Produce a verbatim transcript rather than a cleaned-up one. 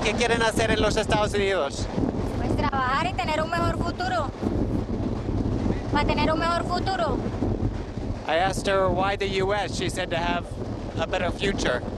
¿Qué quieren hacer en los Estados Unidos? Pues trabajar y tener un mejor futuro. Para tener un mejor futuro. I asked her why the U S. She said to have a better future.